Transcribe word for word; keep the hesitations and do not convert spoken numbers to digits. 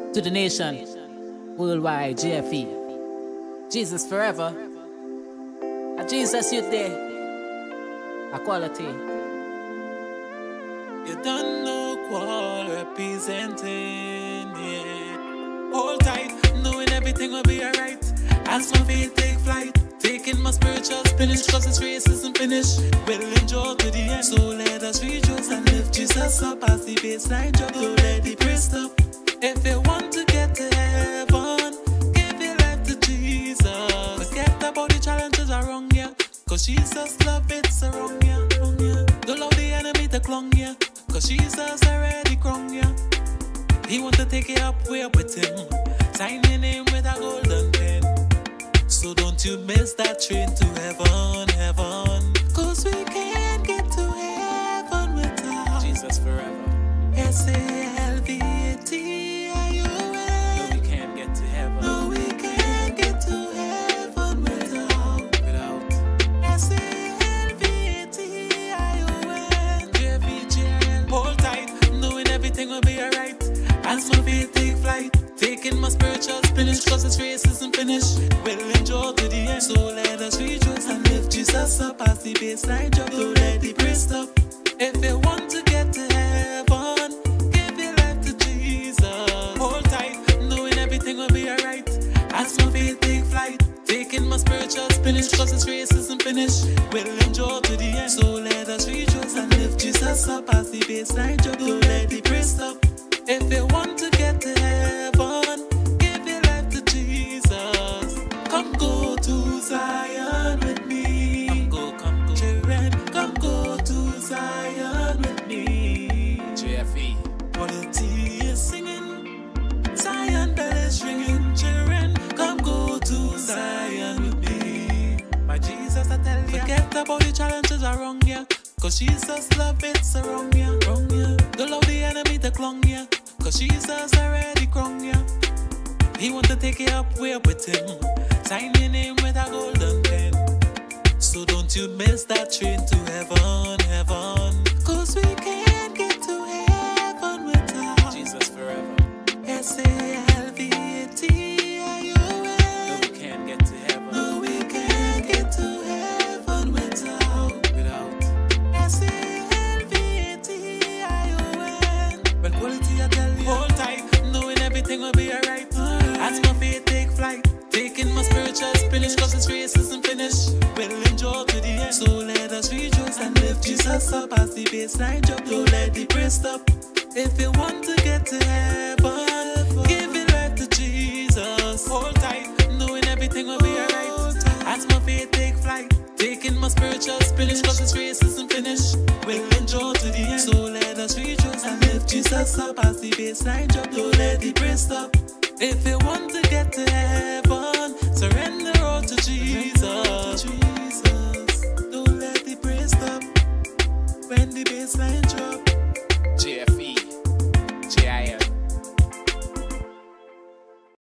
To the nation, worldwide, J F E. Jesus forever. A Jesus youth day. A quality. You don't know qual representing, yeah. Hold tight, knowing everything will be alright. As my faith take flight, taking my spiritual spinach, cause this race isn't finished. We'll enjoy to the end, so let us rejoice and lift Jesus up as the baseline drop. So let the praise stop. If you want to get to heaven, give your life to Jesus. Forget about the challenges are wrong, yeah. Cause Jesus love it's a wrong, yeah, wrong, yeah. Don't allow the enemy to clung, yeah. Cause Jesus already crowned, yeah. He want to take you up way up with him, sign your name with a golden pen. So don't you miss that train to heaven, heaven. Cause we can't get to heaven without Jesus forever. S A L V A T I O N. No, we can't get to heaven. No, we can't get to heaven without Without S A L V A T I O N. J V J L. Hold tight, knowing everything will be alright. As my faith take flight, taking my spiritual spinach, cause this race isn't finished. We'll enjoy to the end, so let us rejoice and lift Jesus up as the baseline drop. So let the praise stop. If you want to get to heaven, give your life to Jesus. Hold tight, knowing everything will be alright. As my faith take flight, taking my spiritual spinach, cause this race isn't finished. We'll enjoy to the end, so let us rejoice and lift Jesus up as the baseline drop. So let the praise stop. If you want to get to heaven, give your life to Jesus. Come go to Zion with me. Come go, come go. Children, come go to Zion with me. J F E. Quality is singing, Zion bell is ringing. Children, come go to Zion with me. My Jesus, I tell you, forget about the challenges are wrong, yeah. Cause Jesus love it's a wrong, yeah, wrong, yeah. Don't allow the enemy to clung, yeah. Cause Jesus already crowned, yeah. He want to take you up way up with him, sign your name with a golden pen. So don't you miss that train to heaven, heaven. Cause we can't get to heaven without Jesus forever. S A L V A T I O N. No, we can't get to heaven. No, we can't get to heaven without Without S A L V A T I O N. Well, quality, I tell you. Hold tight, knowing everything will be alright. As my faith take flight, taking my spiritual spinach, cause this race isn't finished. We'll enjoy to the end, so let us rejoice and lift Jesus up as the baseline drop. Don't let the praise stop. If you want to get to heaven, give your life to Jesus. Hold tight, knowing everything will be alright. As my faith take flight, taking my spiritual spinach, cause this race isn't finished. We'll enjoy to the end, so let us rejoice and lift Jesus up as the baseline drop. Don't let the praise stop. If you want to get to heaven,